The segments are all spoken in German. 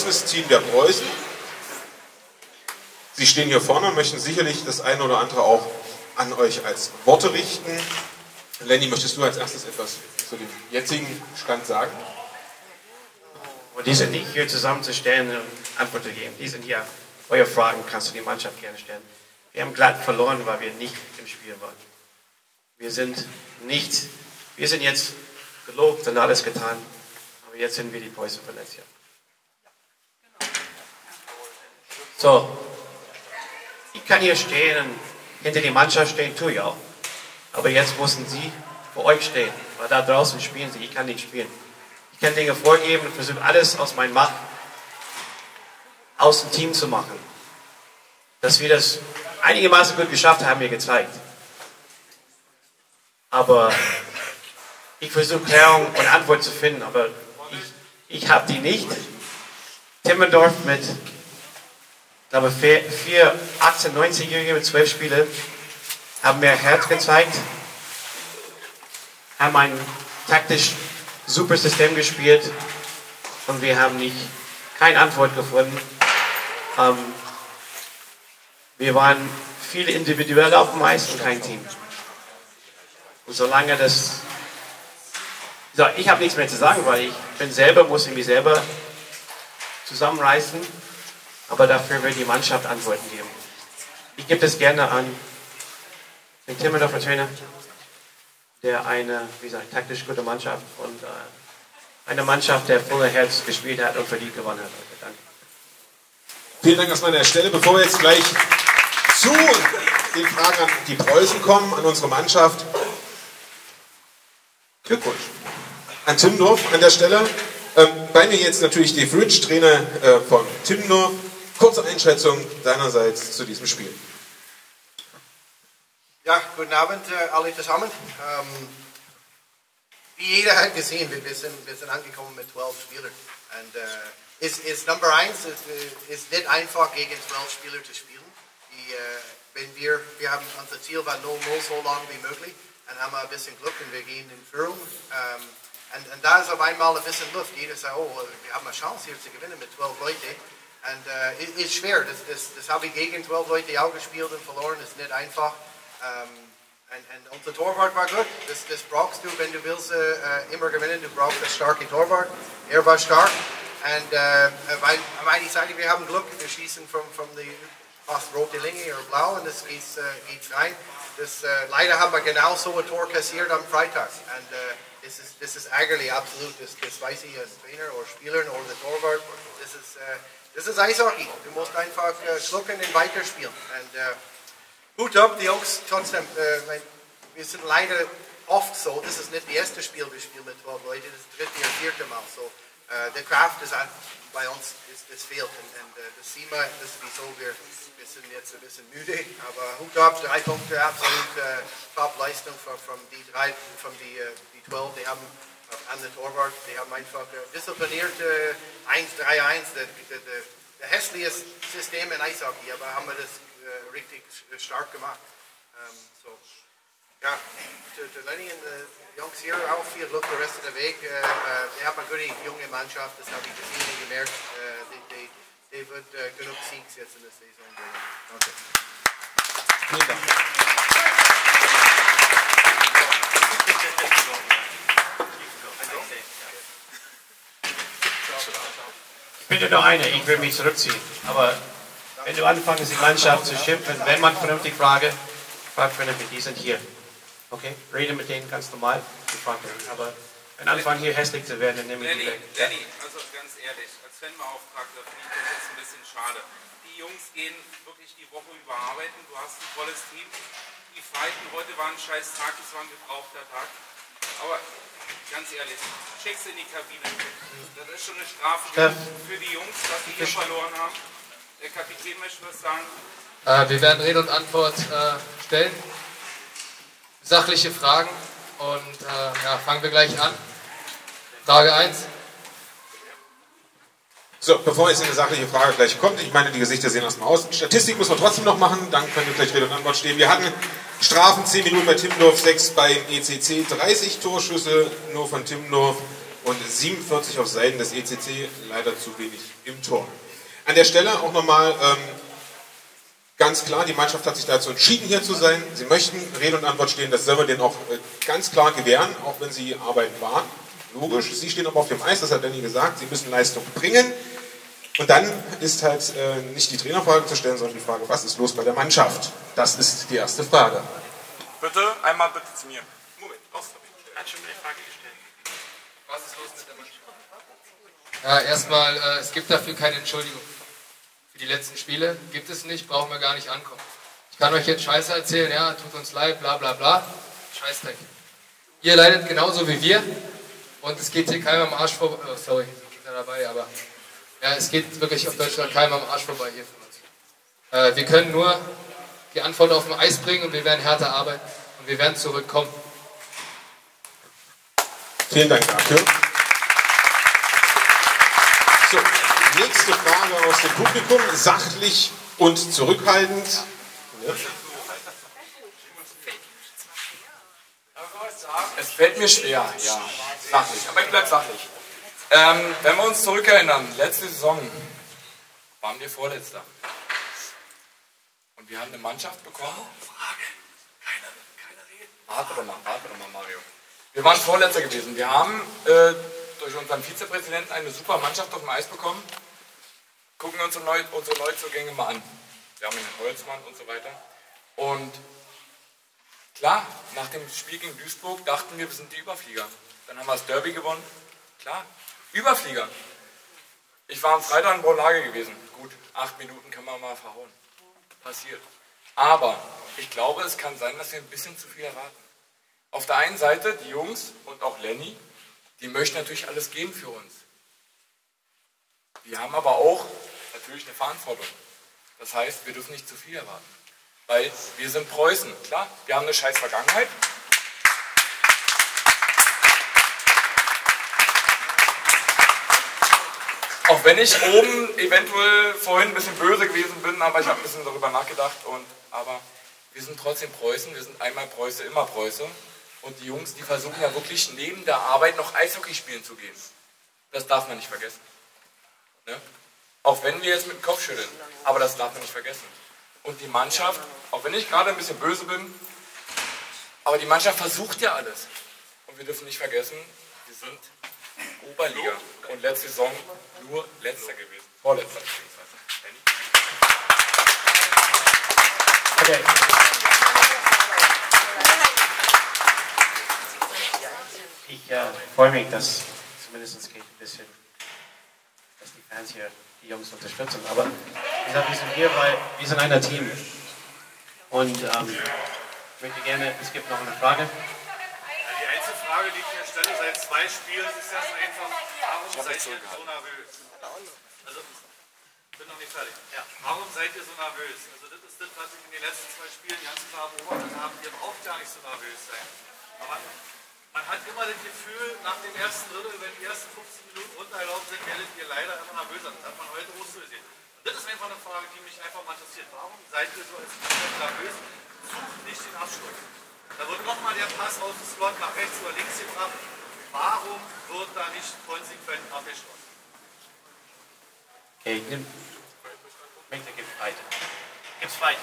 geschlossenes Team der Preußen. Sie stehen hier vorne und möchten sicherlich das eine oder andere auch an euch als Worte richten. Lenny, möchtest du als erstes etwas zu dem jetzigen Stand sagen? Und die sind nicht hier zusammenzustellen und Antworten zu geben. Die sind hier. Eure Fragen kannst du die Mannschaft gerne stellen. Wir haben glatt verloren, weil wir nicht im Spiel waren. Wir sind jetzt gelobt und alles getan. Aber jetzt sind wir die Preußen von letztes Jahr. So. Ich kann hier stehen und hinter die Mannschaft stehen, tue ich auch. Aber jetzt müssen sie für euch stehen. Weil da draußen spielen sie. Ich kann nicht spielen. Ich kann Dinge vorgeben und versuche alles aus meiner Macht aus dem Team zu machen. Dass wir das einigermaßen gut geschafft haben, mir gezeigt. Aber ich versuche Klärung und Antwort zu finden, aber ich habe die nicht. Timmendorf mit, ich glaube, 18-, 19-Jährige mit 12 Spielen haben mehr Herz gezeigt, haben ein taktisch super System gespielt und wir haben keine Antwort gefunden. Wir waren viel individuell auf dem Eis und kein Team. Und solange das... So, ich habe nichts mehr zu sagen, weil muss ich mich selber zusammenreißen, aber dafür wird die Mannschaft Antworten geben. Ich gebe das gerne an den Timmendorfer Trainer, der eine, wie gesagt, taktisch gute Mannschaft und eine Mannschaft, der voller Herz gespielt hat und verdient gewonnen hat. Danke. Vielen Dank erstmal an der Stelle. Bevor wir jetzt gleich zu den Fragen an die Preußen kommen, an unsere Mannschaft. Glückwunsch an Timmendorf an der Stelle. Bei mir jetzt natürlich Dave Rich, Trainer von Timmendorf. Kurze Einschätzung deinerseits zu diesem Spiel. Ja, guten Abend alle zusammen. Wie jeder hat gesehen, wir sind angekommen mit 12 Spielern. Und ist Nummer 1, ist nicht einfach gegen 12 Spieler zu spielen. Wir haben unser Ziel war 0-0 so lange wie möglich. Dann haben wir ein bisschen Glück und wir gehen in Führung. Und da ist auf einmal ein bisschen Luft. Jeder sagt, oh, wir haben eine Chance hier zu gewinnen mit 12 Leuten. Und ist schwer. Das habe ich gegen 12 Leute auch gespielt und verloren. Das ist nicht einfach. Und unser Torwart war gut. Das brauchst du, wenn du willst immer gewinnen. Du brauchst einen starken Torwart. Er war stark. Und auf einer Seite, wir haben Glück. Wir schießen von der fast rote Linie oder blau und das geht rein. Leider haben wir genau so ein Tor kassiert am Freitag. Und das ist ärgerlich, absolut. Das weiß ich als Trainer oder Spieler oder der Torwart. Das ist Eishockey. Du musst einfach schlucken und weiterspielen. Und Hut ab, die Jungs, trotzdem, wir sind leider oft so, das ist nicht das erste Spiel, wir spielen mit 12 Leuten, das ist das dritte oder vierte Mal so. Der Kraft ist bei uns, das fehlt und das sehen wir, das ist wieso wir sind jetzt ein bisschen müde, aber Hut ab, 3 Punkte, absolut Top-Leistung von die 12, die haben an der Torwart, die haben einfach diszipliniert 1-3-1, der hässliche System in Eishockey, aber haben wir das richtig stark gemacht. Ja, der Lenny und die Jungs hier auch viel Glück den Rest der Weg. Wir haben eine gute junge Mannschaft, das habe ich gesehen und gemerkt. Die wird genug Siegs jetzt in der Saison bringen. Danke. Vielen Dank. Bitte noch eine, ich will mich zurückziehen. Aber wenn du anfängst, die Mannschaft zu schimpfen, wenn man vernünftig fragt vernünftig, die sind hier. Okay? Rede mit denen ganz normal. Aber wenn anfangen hier hässlich zu werden, dann nehme ich die weg. Lenny, also ganz ehrlich, als Fanbeauftragter finde ich das jetzt ein bisschen schade. Die Jungs gehen wirklich die Woche über arbeiten, du hast ein tolles Team. Die fighten, heute war ein scheiß Tag, es war ein gebrauchter Tag. Aber ganz ehrlich, schick's in die Kabine. Das ist schon eine Strafe für die Jungs, dass die hier verloren haben. Der Kapitän möchte was sagen. Wir werden Rede und Antwort stellen. Sachliche Fragen. Und fangen wir gleich an. Frage 1. So, bevor jetzt eine sachliche Frage gleich kommt, ich meine, die Gesichter sehen erstmal aus. Statistik muss man trotzdem noch machen, dann können wir gleich Rede und Antwort stehen. Wir hatten Strafen 10 Minuten bei Timmendorf, 6 beim ECC, 30 Torschüsse nur von Timmendorf und 47 auf Seiten des ECC, leider zu wenig im Tor. An der Stelle auch nochmal ganz klar, die Mannschaft hat sich dazu entschieden, hier zu sein. Sie möchten Rede und Antwort stehen, das sollen wir denen auch ganz klar gewähren, auch wenn sie arbeiten waren. Logisch, sie stehen aber auf dem Eis, das hat Danny gesagt, sie müssen Leistung bringen. Und dann ist halt nicht die Trainerfrage zu stellen, sondern die Frage, was ist los bei der Mannschaft? Das ist die erste Frage. Bitte, einmal bitte zu mir. Moment, raus damit. Hat schon eine Frage gestellt. Was ist los mit der Mannschaft? Ja, erstmal, es gibt dafür keine Entschuldigung. Für die letzten Spiele gibt es nicht, brauchen wir gar nicht ankommen. Ich kann euch jetzt Scheiße erzählen, ja, tut uns leid, bla bla bla. Scheißdreck. Ihr leidet genauso wie wir und es geht hier keinem am Arsch vorbei. Oh, sorry, ich bin da dabei, aber ja, es geht wirklich auf Deutschland keinem am Arsch vorbei hier von uns. Wir können nur die Antwort auf dem Eis bringen und wir werden härter arbeiten und wir werden zurückkommen. Vielen Dank dafür. So, nächste Frage aus dem Publikum, sachlich und zurückhaltend. Ja. Es fällt mir schwer, ja, sachlich, aber ich bleibe sachlich. Wenn wir uns zurückerinnern, letzte Saison waren wir Vorletzter. Und wir haben eine Mannschaft bekommen. Warte doch mal, Mario. Wir waren Vorletzter gewesen. Wir haben durch unseren Vizepräsidenten eine super Mannschaft auf dem Eis bekommen. Gucken wir uns unsere Neuzugänge mal an. Wir haben einen Holzmann und so weiter. Und klar, nach dem Spiel gegen Duisburg dachten wir sind die Überflieger. Dann haben wir das Derby gewonnen. Klar, Überflieger. Ich war am Freitag in Braulage gewesen. Gut, 8 Minuten kann man mal verhauen. Passiert. Aber ich glaube, es kann sein, dass wir ein bisschen zu viel erwarten. Auf der einen Seite, die Jungs und auch Lenny, die möchten natürlich alles geben für uns. Wir haben aber auch natürlich eine Verantwortung. Das heißt, wir dürfen nicht zu viel erwarten. Weil wir sind Preußen, klar, wir haben eine scheiß Vergangenheit. Auch wenn ich oben eventuell vorhin ein bisschen böse gewesen bin, aber ich habe ein bisschen darüber nachgedacht. Aber wir sind trotzdem Preußen, wir sind einmal Preuße, immer Preuße. Und die Jungs, die versuchen ja wirklich neben der Arbeit noch Eishockey spielen zu gehen. Das darf man nicht vergessen. Ne? Auch wenn wir jetzt mit dem Kopf schütteln, aber das darf man nicht vergessen. Und die Mannschaft, auch wenn ich gerade ein bisschen böse bin, aber die Mannschaft versucht ja alles. Und wir dürfen nicht vergessen, wir sind Oberliga und letzte Saison nur Letzter gewesen. Vorletzter beziehungsweise. Okay. Ich freue mich, dass zumindest geht ein bisschen, dass die Fans hier die Jungs unterstützen. Aber wie gesagt, wir sind hier, weil wir sind ein Team. Und ich möchte gerne, es gibt noch eine Frage. Die einzige Frage, die ich mir stelle, seit 2 Spielen, ist das einfach, warum seid ihr so nervös? Also, ich bin noch nicht fertig. Ja. Warum seid ihr so nervös? Also, das ist das, was ich in den letzten 2 Spielen ganz klar beobachtet habe. Ihr braucht gar nicht so nervös sein. Aber man hat immer das Gefühl, nach dem ersten Drittel, wenn die ersten 15 Minuten runtergelaufen sind, werdet ihr leider immer nervöser. Das hat man heute so gesehen. Und das ist einfach eine Frage, die mich einfach mal interessiert. Warum seid ihr so als Mannschaft nervös? Sucht nicht den Abschluss. Da wird nochmal der Pass aus dem Slot nach rechts oder links gebracht. Warum wird da nicht konsequent abgeschlossen? Okay, Möchte gibt weiter. Gibt's weiter?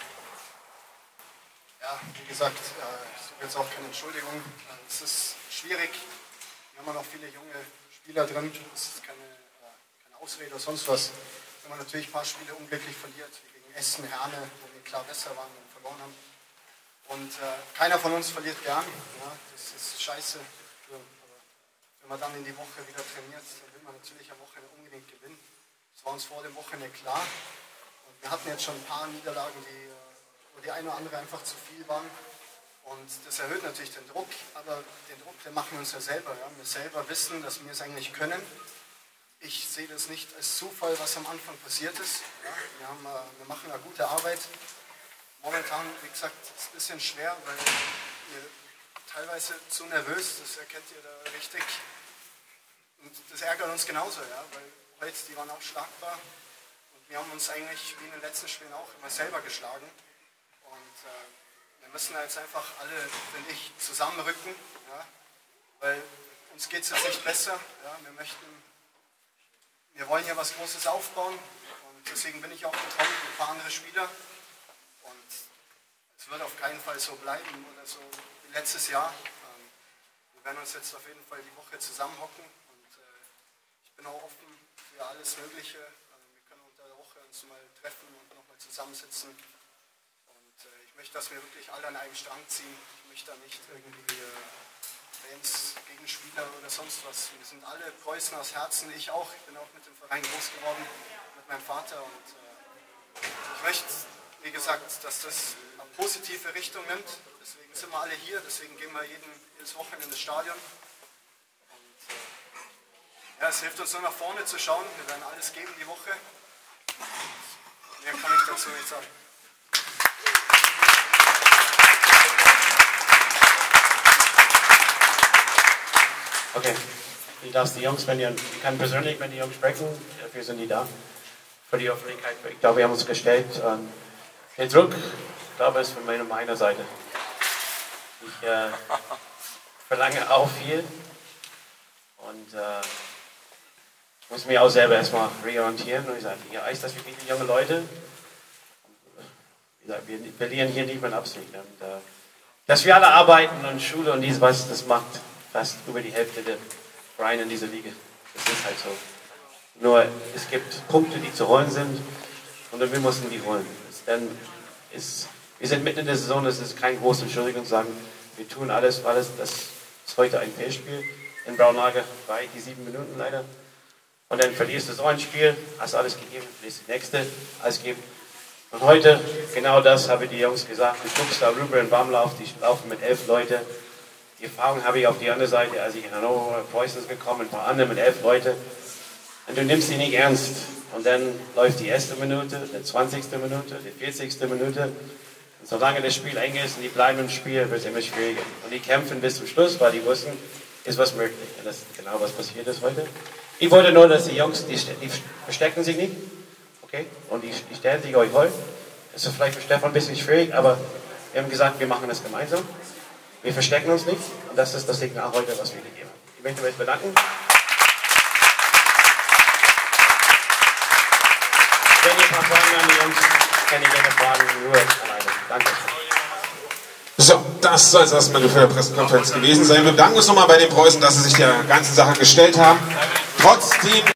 Ja, wie gesagt, ich suche jetzt auch keine Entschuldigung. Es ist schwierig. Wir haben ja noch viele junge Spieler drin. Das ist keine Ausrede oder sonst was. Wenn man natürlich ein paar Spiele unglücklich verliert, wie gegen Essen, Herne, wo wir klar besser waren und verloren haben. Und keiner von uns verliert gern. Ja, das ist scheiße. Aber wenn man dann in die Woche wieder trainiert, dann will man natürlich am Wochenende unbedingt gewinnen. Das war uns vor dem Wochenende klar. Und wir hatten jetzt schon ein paar Niederlagen, wo die eine oder andere einfach zu viel waren. Und das erhöht natürlich den Druck, aber den Druck, den machen wir uns ja selber. Ja? Wir selber wissen, dass wir es eigentlich können. Ich sehe das nicht als Zufall, was am Anfang passiert ist. Ja? Wir machen eine gute Arbeit. Momentan, wie gesagt, ist es ein bisschen schwer, weil ihr teilweise zu nervös, das erkennt ihr da richtig. Und das ärgert uns genauso, ja? Weil heute, die waren auch schlagbar. Und wir haben uns eigentlich, wie in den letzten Spielen auch, immer selber geschlagen. Und wir müssen jetzt einfach alle, finde ich, zusammenrücken, ja? Weil uns geht es jetzt nicht besser. Ja, wir wollen hier was Großes aufbauen und deswegen bin ich auch gekommen mit ein paar andere Spieler. Und es wird auf keinen Fall so bleiben oder so wie letztes Jahr. Wir werden uns jetzt auf jeden Fall die Woche zusammenhocken und ich bin auch offen für alles Mögliche. Wir können unter der Woche uns mal treffen und nochmal zusammensitzen. Und ich möchte, dass wir wirklich alle an einem Strang ziehen. Ich möchte da nicht irgendwie Fans gegen Spieler oder sonst was. Wir sind alle Preußen aus Herzen, ich auch. Ich bin auch mit dem Verein groß geworden, mit meinem Vater. Und ich möchte, wie gesagt, dass das eine positive Richtung nimmt. Deswegen sind wir alle hier, deswegen gehen wir jedes Wochenende ins Stadion. Und ja, es hilft uns nur nach vorne zu schauen. Wir werden alles geben die Woche. Mehr kann ich dazu nicht sagen. Okay, ich darf die Jungs, ich kann persönlich mit den Jungs sprechen, dafür sind die da, für die Öffentlichkeit. Ich glaube, wir haben uns gestellt. Der Druck, ich glaube, ist von meiner Seite. Ich verlange auch viel und ich muss mich auch selber erstmal reorientieren. Und ich sage, ihr weiß, dass wir viele junge Leute, wie gesagt, wir verlieren hier nicht mit Absicht. Und, dass wir alle arbeiten und Schule und dies was, das macht fast über die Hälfte der Vereine in dieser Liga. Das ist halt so. Nur es gibt Punkte, die zu holen sind und wir müssen die holen. Wir sind mitten in der Saison, das ist keine große Entschuldigung zu sagen, wir tun alles, das ist heute ein Fehlspiel in Braunlage, bei die 7 Minuten leider. Und dann verlierst du so ein Spiel, hast alles gegeben, verlierst die nächste, alles gegeben. Und heute, genau das habe ich die Jungs gesagt, du guckst da rüber in Warmlauf, die laufen mit 11 Leuten. Die Erfahrung habe ich auf die andere Seite, als ich in Hannover, Preußen gekommen, ein paar andere mit 11 Leuten. Und du nimmst die nicht ernst. Und dann läuft die erste Minute, die 20. Minute, die 40. Minute. Und solange das Spiel eng ist und die bleiben im Spiel, wird es immer schwieriger. Und die kämpfen bis zum Schluss, weil die wussten, ist was möglich. Und das ist genau was passiert ist heute. Ich wollte nur, dass die Jungs, die verstecken sich nicht. Okay? Und die stellen sich euch heute. Das ist vielleicht für Stefan ein bisschen schwierig, aber wir haben gesagt, wir machen das gemeinsam. Wir verstecken uns nicht und das ist das Signal heute, was wir gegeben haben. Ich möchte mich bedanken. Wenn ihr ein paar Fragen an die Jungs, kann ich gerne fragen, nur alleine. Danke. So, das soll es erstmal für die Pressekonferenz gewesen sein. Wir bedanken uns nochmal bei den Preußen, dass sie sich der ganzen Sache gestellt haben. Trotzdem